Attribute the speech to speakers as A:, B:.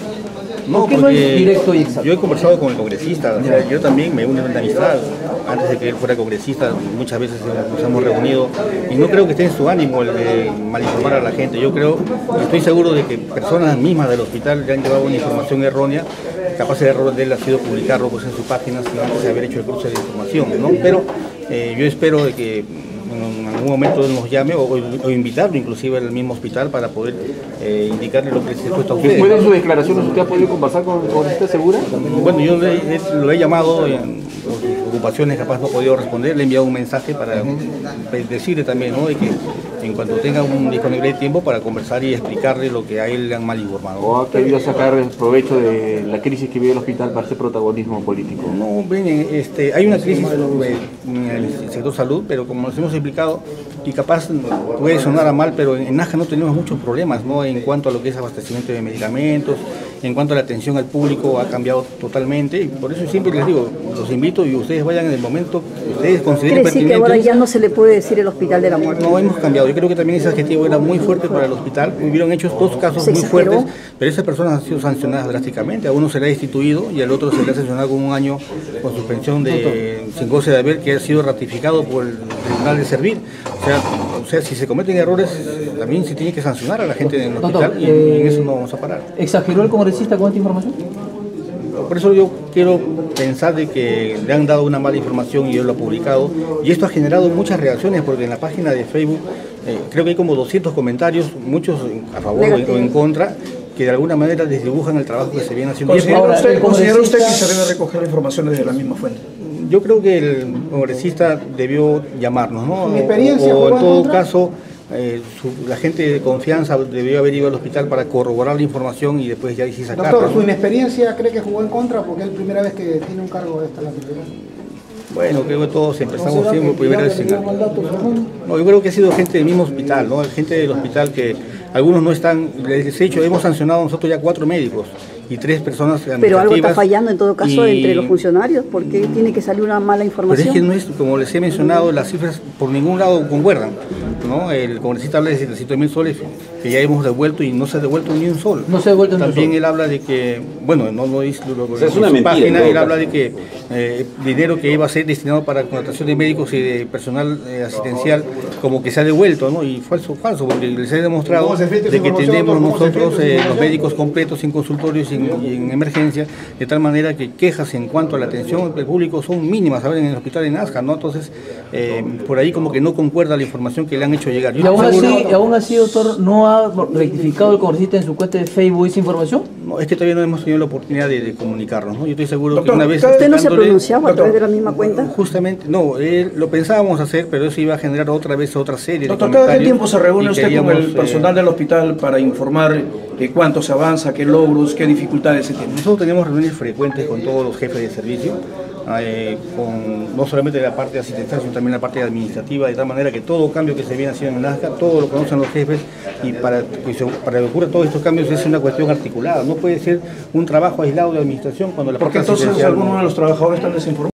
A: No,
B: ¿Por qué no es directo y exacto?
A: yo he conversado con el congresista, o sea, yo también me uno en la amistad. Antes de que él fuera congresista, muchas veces nos hemos reunido y no creo que esté en su ánimo el de malinformar a la gente. Yo creo, estoy seguro de que personas mismas del hospital le han llevado una información errónea. Capaz el error de él ha sido publicarlo pues, en sus páginas sin antes de haber hecho el cruce de información, ¿no? Pero yo espero de que en algún momento él nos llame o invitarlo inclusive al mismo hospital para poder indicarle lo que se cuesta a ustedes.
B: Después de sus declaraciones, ¿usted ha podido conversar con usted segura?
A: Bueno, yo lo he llamado por sus ocupaciones, capaz no ha podido responder, le he enviado un mensaje para decirle también, ¿no?, de que en cuanto tenga un disponible tiempo para conversar y explicarle lo que a él le han mal informado.
B: ¿O ha querido sacar provecho de la crisis que vive el hospital para ese protagonismo político?
A: No, bien, hay una crisis en el sector salud, pero como nos hemos explicado, y capaz puede sonar a mal, pero en Nazca no tenemos muchos problemas, ¿no?, en cuanto a lo que es abastecimiento de medicamentos, en cuanto a la atención al público ha cambiado totalmente, y por eso siempre les digo, los invito y ustedes vayan en el momento que ustedes consideren pertinente.
C: ¿Quiere decir que ahora ya no se le puede decir el hospital de la muerte?
A: No, hemos cambiado. Yo creo que también ese adjetivo era muy fuerte para el hospital. Hubieron hechos dos casos muy fuertes, pero esas personas han sido sancionadas drásticamente. A uno se le ha destituido y al otro se le ha sancionado con un año con suspensión sin goce de haber, que ha sido ratificado por el Tribunal de Servir. O sea, si se cometen errores, también se tiene que sancionar a la gente en el hospital y en eso no vamos a parar.
B: ¿Exageró el congresista con esta información?
A: Por eso yo quiero pensar de que le han dado una mala información y él lo ha publicado, y esto ha generado muchas reacciones porque en la página de Facebook creo que hay como 200 comentarios, muchos a favor o en contra, que de alguna manera desdibujan el trabajo que se viene haciendo.
D: ¿Considera usted que se debe recoger informaciones de la misma fuente?
A: Yo creo que el congresista debió llamarnos, ¿no?
D: Mi experiencia,
A: o en todo caso, la gente de confianza debió haber ido al hospital para corroborar la información y después ya sí sacarla.
D: Doctor, ¿su inexperiencia cree que jugó en contra porque es la primera vez que tiene un cargo de esta naturaleza?
A: Bueno, creo que todos empezamos siempre por primera vez en algo. No, yo creo que ha sido gente del mismo hospital, ¿no? Gente del hospital que algunos no están, les he dicho, hemos sancionado nosotros ya 4 médicos y 3 personas administrativas.
C: Pero algo está fallando en todo caso entre los funcionarios, porque tiene que salir una mala información.
A: Pero es que no es, como les he mencionado, las cifras por ningún lado concuerdan, ¿no? El congresista habla de 700.000 soles que ya hemos devuelto y no se ha devuelto ni un sol.
B: No se ha devuelto ni un sol.
A: También él habla de que, bueno, no dice lo que
E: es una mentira,
A: página, él habla de que dinero que iba a ser destinado para contratación de médicos y de personal asistencial como que se ha devuelto, ¿no? Y falso, porque les he demostrado de que tenemos nosotros los médicos completos en consultorios y en emergencia, de tal manera que quejas en cuanto a la atención del público son mínimas, ¿saben? En el hospital de Nazca, ¿no? Entonces, por ahí como que no concuerda la información que le han hecho llegar.
B: ¿Y aún así, doctor, no ha rectificado el congresista en su cuenta de Facebook esa información?
A: No, es que todavía no hemos tenido la oportunidad de comunicarnos, ¿no? Yo estoy seguro, doctor, que una vez...
C: ¿Usted no se pronunciaba a través de la misma cuenta?
A: Justamente, no, lo pensábamos hacer, pero eso iba a generar otra vez otra serie de comentarios.
D: ¿Cada qué tiempo se reúne usted con el personal del hospital para informar cuánto se avanza, qué logros, qué dificultades se tienen?
A: Nosotros tenemos reuniones frecuentes con todos los jefes de servicio, no solamente de la parte asistencial, sino también la parte administrativa, de tal manera que todo cambio que se viene haciendo en Nazca, todo lo conocen los jefes, y para que ocurra todos estos cambios es una cuestión articulada, no puede ser un trabajo aislado de administración cuando la parte asistencial...
D: Porque entonces algunos de los trabajadores están desinformados.